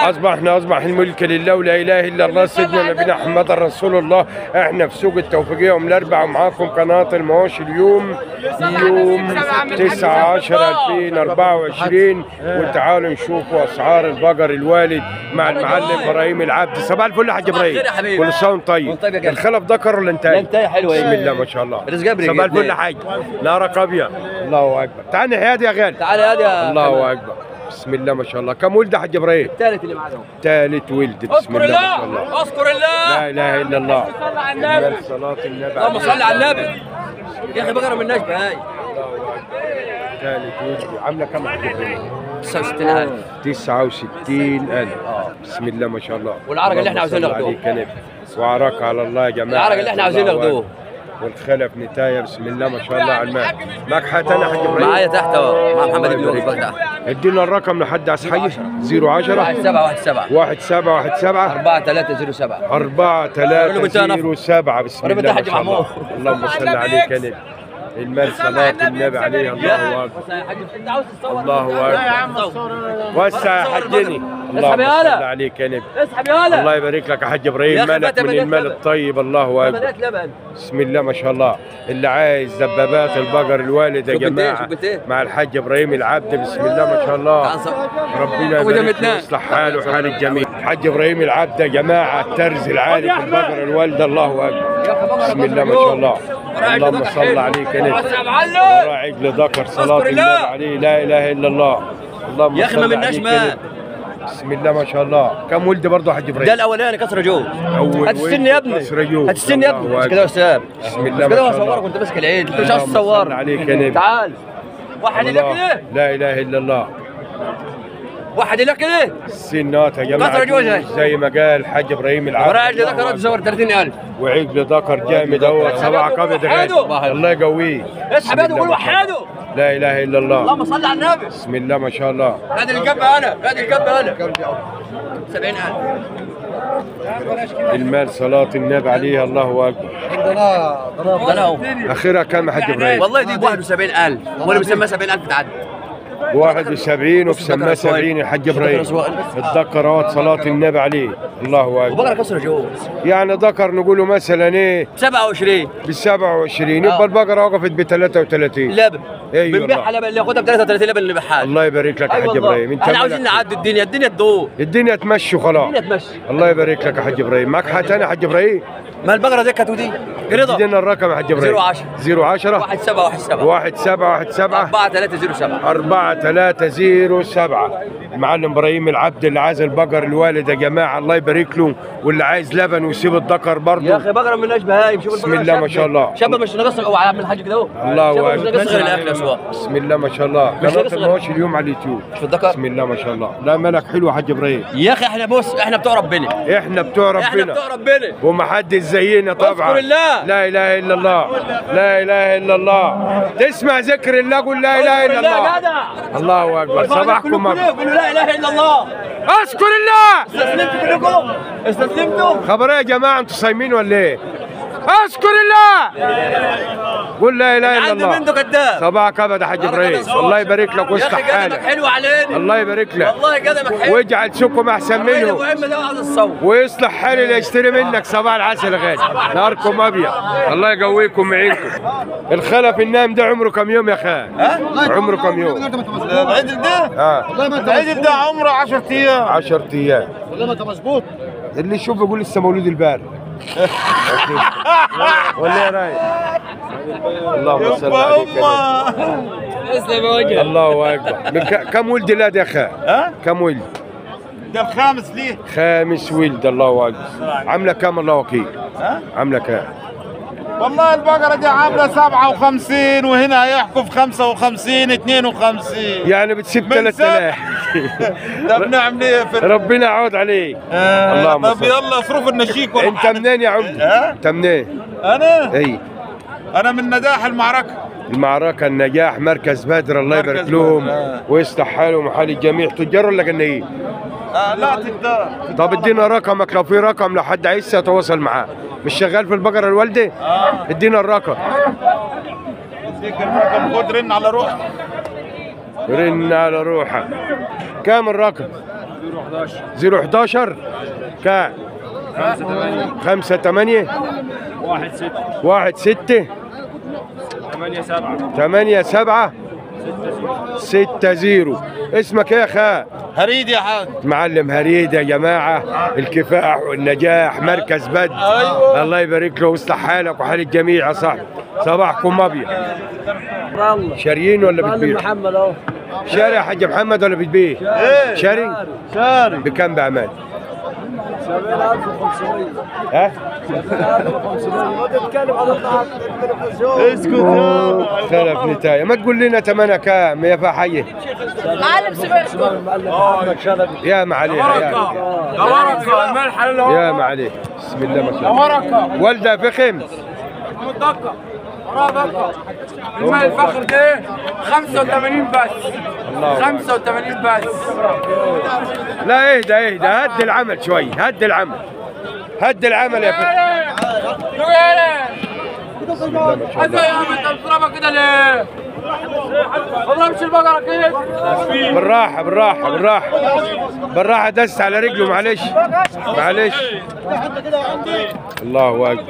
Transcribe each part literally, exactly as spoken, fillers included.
اصبحنا اصبح الملك لله ولا اله الا الله سيدنا نبينا محمد رسول الله. احنا في سوق التوفيقيه يوم الاربعاء ومعاكم قناه المواشي. اليوم يوم تسعة عشرة ألفين وأربعة وعشرين وتعالوا نشوفوا اسعار البقر الوالد مع المعلم ابراهيم العبد. صباح الفل يا حاج ابراهيم، كل سنه وانت طيب. الخلف ذكر ولا انتهى؟ انتهى حلوه. بسم الله ما شاء الله. رزق ابري. صباح الفل يا حاج، نارك ابيض. الله اكبر. تعال نحيادي يا غالي. تعال يا يا الله اكبر. بسم الله ما شاء الله. كم ولد يا حاج ابراهيم؟ الثالث اللي معاهم. ثالث ولد. بسم الله ما شاء الله. اذكر الله. لا اله الا الله. صلاة النبي. اللهم صل على النبي. يا اخي بقره من نجبه هاي. ثالث ولد. عامله كم يا حاج ابراهيم؟ تسعة وستين ألف. تسعة وستين ألف. بسم الله ما شاء الله. والعرق اللي احنا عاوزين ناخذوه. وعرق على الله يا جماعه. العرق اللي احنا عاوزين ناخذوه. والخلف نتايه. بسم الله ما شاء الله على الماء. معك حاجه ثانيه يا حاج ابراهيم؟ معايا تحت اهو مع محمد بن يوسف تحت. ادينا الرقم لحد عايز حي. صفر عشرة واحد سبعة واحد سبعة واحد سبعة واحد سبعة أربعة ثلاثة صفر سبعة أربعة ثلاثة صفر سبعة. بسم الله ما شاء الله. اللهم صل عليك يا نبي. المال صلاة النبي عليه. الله اكبر. الله اكبر. وسع يا حجني. اللهم صل عليك يا نبي. اسحب يا هلا. الله يبارك لك يا حاج ابراهيم، مالك من المال الطيب. الله اكبر. بسم الله ما شاء الله. اللي عايز دبابات البقر الوالد يا جماعه مع الحاج ابراهيم العبد. بسم الله ما شاء الله. ربنا يبارك له ويصلح حاله وحال الجميع. الحاج ابراهيم العبد يا جماعه الترز العالي في البقر الوالده. الله اكبر. بسم الله ما شاء الله. اللهم صل عليك يا نبي. وراء عجل ذكر صلاه النبي عليه. لا اله الا الله. اللهم يا اخي ما مناش مال. بسم الله ما شاء الله. كم ولد برضه يا حاج ابراهيم؟ ده الاولاني كسر جو. اول هتستني يا ابني. كسر جو. هتستني يا ابني. مش كده يا استاذ. بسم الله ما شاء الله. كده هصورك وانت ماسك العيد. انت مش عايز تصور. عليك يا نبي. تعال. واحد لك ايه؟ لا اله الا الله. واحد لك ايه؟ السنات يا جماعه كسر جو زي ما قال الحاج ابراهيم العبد. ورا عجل ذكر تصور ثلاثين ألف. وعجل ذكر جامد اهوت. صباحك ابيض يا غالي. الله يقويه. اسحب يده وقول وحده. لا اله الا الله. اللهم صل على النبي. بسم الله ما شاء الله. هذا الكبه انا، هذا الكبه انا. سبعين ألف. المال صلاة النبي عليه. الله اكبر. اخرها كم يا حاج ابراهيم؟ والله دي ب واحد وسبعين ألف وانا مسمى سبعين ألف تعدي. واحد وسبعين وبسماه سبعين الحاج ابراهيم. الذكر اهوت صلاة النبي عليه. الله اكبر. وبقرة كسر جو. يعني ذكر نقوله مثلا ايه؟ سبعة وعشرين. ب سبعة وعشرين يبقى البقرة وقفت ب ثلاثة وثلاثين. لبن. ايوه بنبيعها لبن اللي ياخدها ب ثلاثة وثلاثين لبن اللي بيبيعها. الله يبارك لك يا حاج ابراهيم. انت احنا عاوزين نعدي الدنيا، الدنيا تدور. الدنيا تمشي وخلاص. الدنيا تمشي. الله يبارك لك يا حاج ابراهيم. معك حاجه ثانيه يا حاج ابراهيم؟ ما البقرة دي كانت ودي. رضا. ادينا الرقم يا حاج ابراهيم. صفر عشرة صفر عشرة واحد سبعة واحد سبعة واحد سبعة واحد سبعة أربعة ثلاثة صفر سبعة أربعة ثلاثة صفر سبعة. المعلم ابراهيم العبد اللي عايز البقر الوالد يا جماعه الله يبارك له، واللي عايز لبن ويسيب الذكر برضه. يا اخي بقرة من نجبه هاي. شوف بسم الله ما شاء الله. شاب مش ناقص او عامل حاجه كده اهو. الله اكبر. مش ناقص غير الاكل يا سواق. بسم الله ما شاء الله. قناه المواشي اليوم على اليوتيوب. شوف الذكر. بسم الله ما شاء الله. لا مالك حلو يا حاج ابراهيم. يا اخي احنا بص احنا بتوع ربنا. احنا بتوع ربنا. احنا بتوع ربنا. ومحدش زينا طبعا. اذكر الله. لا اله الا الله. لا اله الا الله. تسمع ذكر الله قول لا اله الا الله. الله اكبر. صباحكم ابيض. قولوا لا اله الا الله. اذكر الله. استسلمتوا كلكم؟ استسلمتوا؟ خبر ايه يا جماعه انتوا صايمين ولا ايه؟ اذكر الله. قول لا اله الا الله. عنده كذاب. صباحك ابد يا حاج ابراهيم. الله يبارك لك ويصلح حالك. يا اخي قدمك حلو علينا. الله يبارك لك. والله قدمك حلو. واجعل سوقكم احسن منهم. المهم ده عاوز الصوت. ويصلح حالي اللي يشتري منك. صباح العسل يا غالي. نهاركم ابيض. الله يقويكم ويعينكم. الخلف النايم ده عمره كم يوم يا خال؟ ها؟ عمره كم يوم؟ العدل ده؟ اه العدل ده عمره عشرة ايام. عشرة ايام. والله ما انت مظبوط. اللي يشوف يقول لسه مولود البارح. ولا يا راي؟ اللهم صل عليك يا الله اكبر. كم ولد الاد يا خال؟ ها؟ كم ولد؟ ده الخامس ليه؟ خامس ولد. الله اكبر. عامله كام الله وكيل؟ ها؟ عامله كام؟ والله البقرة دي عاملة سبعة وخمسين وهنا هيحكوا في خمسة وخمسين اثنين وخمسين. يعني بتسيب ثلاثة آلاف. ده بنعمل ايه في ربنا يعود عليك. آه اللهم طب يلا اصرف النشيك. انت منين يا عمدي؟ ها؟ انت منين؟ انا؟ اي انا من نجاح المعركة. المعركة النجاح مركز بدر. الله يبارك لهم ويصلح حالهم وحال الجميع. تجار ولا جنايين؟ آه لا تقدر. طب ادينا رقمك لو في رقم لو حد عايز يتواصل معاه. مش شغال في البقرة الوالدة؟ اه ادينا الرقم. اديك الرقم. خد رن على روحك. رن على روحك. كام الرقم؟ صفر حداشر كام؟ خمسة تمانية واحد ستة واحد ستة ثمانية سبعة ثمانية سبعة ستة زيرو. اسمك ايه يا خال؟ هريد يا حاج. معلم هريد يا جماعة، الكفاح والنجاح مركز بدر. أيوة. الله يبارك له ويصلح حالك وحال الجميع يا صاحبي. صباحكم ابيض. شاريين ولا بتبيع؟ محمد اهو. شاري يا حاج محمد ولا بتبيع؟ شاري؟ شاري. بكم بأمان؟ سبعين ألف وخمسمية. ها؟ سبعين ألف وخمسمية. ما تتكلم على التلفزيون. اسكت يا خلف نتاية، ما تقول لنا ثمنها كام يا فحية؟ معلم سمعت. محمد شلبي. يا ما عليها يا يا ورقة الملح يا ما عليه. بسم الله ما شاء الله. ورقة والدة فخم. دقة ورا دقة. الماء الفخر ده خمسة وثمانين بس. خمسة وثمانين بس. لا اهدى اهدى، هد العمل شوي، هد العمل. هد العمل يا فخم. بسم الله ما شاء الله. يا عم انت بتضربها كده ليه؟ ما تضربش البقرة كده. بالراحة بالراحة بالراحة بالراحة، دست على رجله معلش معلش. الله أكبر.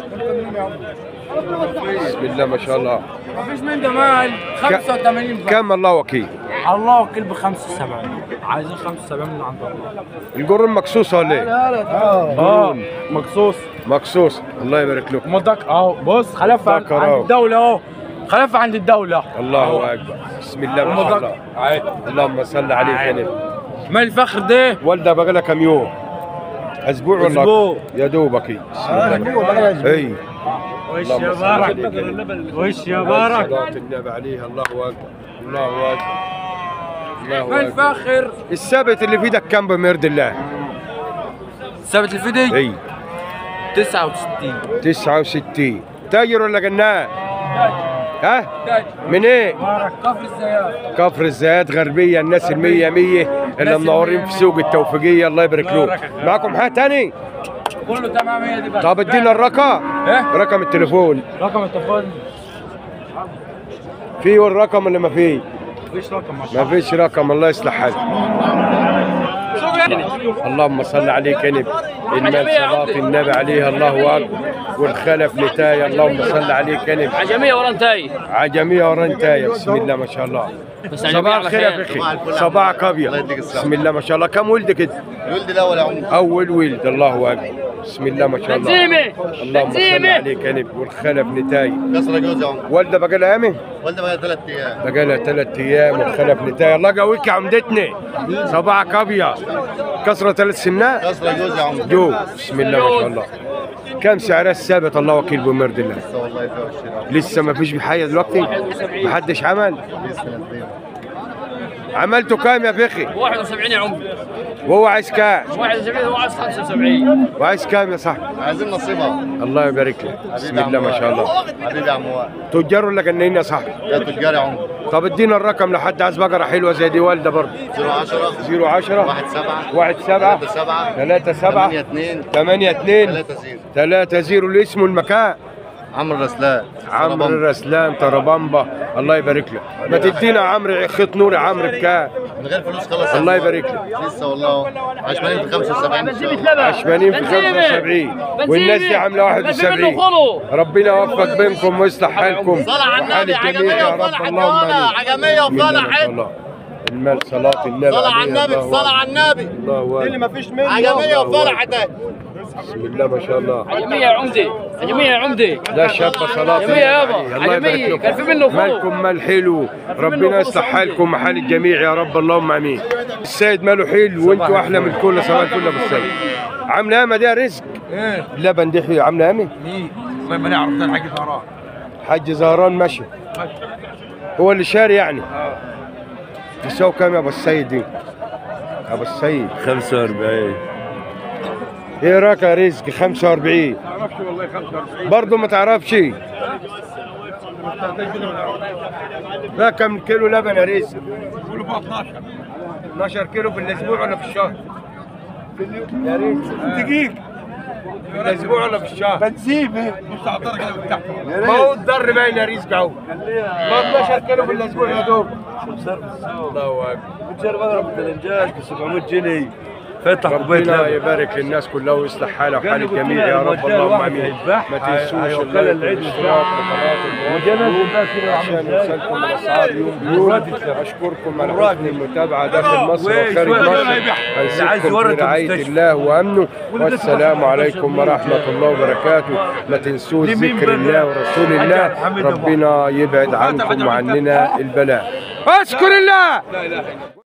بسم الله ما شاء الله. مفيش من ده مال خمسة وثمانين بس. كم الله وكيل؟ الله وكيل ب خمسة وسبعين. عايزين خمسة وسبعين من عند الله. القرون مقصوصة ولا ايه؟ اه مقصوص مقصوص. الله يبارك لكم. مدك اهو بص خلف عند دكر أهو. الدولة اهو. خلف عند الدولة. الله أكبر. بسم الله ما شاء الله. اللهم صل عليه يا نبي. مال الفخر ده والدة بقى لها كم يوم؟ اسبوع ولا أسبوع. يا دوبك. بسم الله. اي وش يا بارك وش يا بارك. صلاة النبي عليه. الله اكبر الله اكبر الله مال اكبر. الفخر الثابت اللي في ايدك كم بمرد الله؟ ثابت الفيدي اي تسعة وستين. تسعة وستين. تاجر ولا جنان؟ ها؟ من ايه؟ كفر الزيات. كفر الزيات غربية. الناس المية مية اللي منورين في سوق التوفيقية. الله يبارك له. معكم حاجة تاني؟ كله تمام. هي دي بس. طب ادينا الرقم. ايه؟ رقم التليفون. رقم التليفون فيه الرقم اللي ما فيه؟ مفيش رقم. ما فيش رقم. الله يصلح حالك. اللهم صل عليك يا نبي. إن صلاة النبي عليه. الله أكبر. والخلف نتاية. اللهم صل عليك يا نبي. عجمية ورا انتاي. عجمية ورا نتاية. بسم الله ما شاء الله. صباح الخير يا فخي. صباحك أبيض. بسم الله ما شاء الله. كم ولد كده؟ الولد الاول يا عم. أول ولد. الله أكبر. بسم الله ما شاء الله. بنزيمة. اللهم صل عليك يا نبي. والخلف نتاية. كسر جوز يا عم. والدة بقى لها يامي؟ والده بقى ثلاث ايام. بقى لها ثلاث أيام. والخلف نتاية. الله يقويك يا عمدتنا. صباحك أبيض. كسرة ثلاث سنات. كسر جوز يا عم. جو. بسم الله ما شاء الله. كم سعرها الثابت الله وكيل بمرد الله؟ والله يتوشر. لسه ما فيش بحاجه دلوقتي؟ ما حدش عمل؟ عملته كام يا فخي؟ واحد وسبعين يا عمري. وهو عايز كام؟ واحد وسبعين وهو عايز خمسة وسبعين. وعايز كام يا صاحبي؟ عايزين نصيبها. الله يبارك لك. بسم الله ما شاء الله. حبيبي يا عم وائل. تجار ولا جنين يا صاحبي؟ يا تجار يا عم. طب ادينا الرقم لحد عايز بقره حلوه زي دي والده برضه. صفر عشرة صفر عشرة واحد سبعة واحد سبعة ثلاثة سبعة ثلاثة سبعة ثمانية اثنين ثمانية اثنين ثلاثة صفر. ثلاثة صفر. الاسم والمكان؟ عمرو الرسلان. عمرو الرسلان تربامبا. الله يبارك لك. ما تدينا عمرو خيط نوري عمرو بكام؟ من غير فلوس خلاص. الله يبارك لك. لسه والله عشمانين في خمسة وسبعين. عشمانين في خمسة وسبعين. والناس دي عامله واحد وسبعين. ربنا يوفق بينكم ويصلح حالكم. صلاة على النبي. وحال الجميع عجمية يا رب. وصلاة اللهم حلوة. آمين. عجمية وصلاة حلوة. المال صلاة النبي. صلاة على النبي. صلاة على النبي. الله أكبر. ما فيش منه. عجمية وصلاة حتى. بسم الله ما شاء الله. عجمية يا عمدي. عجمية يا عمدي. لا شابة صلاة عجمية يابا. الله يبارك عجمية. لكم. كان في منه خلق. مالكم مال حلو. ربنا يصلح حالكم وحال الجميع يا رب. اللهم امين. السيد ماله حلو وانتوا احلى من الكل. صباح الفل ابو السيد. عامله ياما دي رزق. ايه اللبن دي حلو. عامله ياما. مين؟ ما ما نعرف ده الحاج زهران. حاج زهران ماشي. هو اللي شاري يعني. تساوي كام يا ابو السيد دي؟ ابو السيد خمسة وأربعين. ايه رايك يا رزق؟ خمسة وأربعين. ما اعرفش والله. خمسة وأربعين برضه ما تعرفش. ده كم كيلو لبن يا رزق؟ يقولوا بقى اثناشر. اثناشر كيلو في الاسبوع ولا في الشهر؟ يا رزق دقيق. في الاسبوع ولا في الشهر؟ بنسيبه ما هو الضر باين يا رزق اهو. ما اتناشر كيلو في الاسبوع يا دوب. الله اكبر. بتشتري بقرة بالتلنجات ب سبعمية جنيه. فتح ربنا يبارك للناس كلها ويصلح حالها وحال الجميع يا رب، اللهم امين. ما تنسوش اللايك والاشتراك عشان يوصلكم الاسعار يوم بيوم. اشكركم على حسن المتابعه داخل مصر وخارج مصر. انسيبكم في رعايه الله وامنه، والسلام عليكم ورحمه الله وبركاته. ما تنسوش ذكر الله ورسول الله، ربنا يبعد عنكم وعننا البلاء. اشكر الله.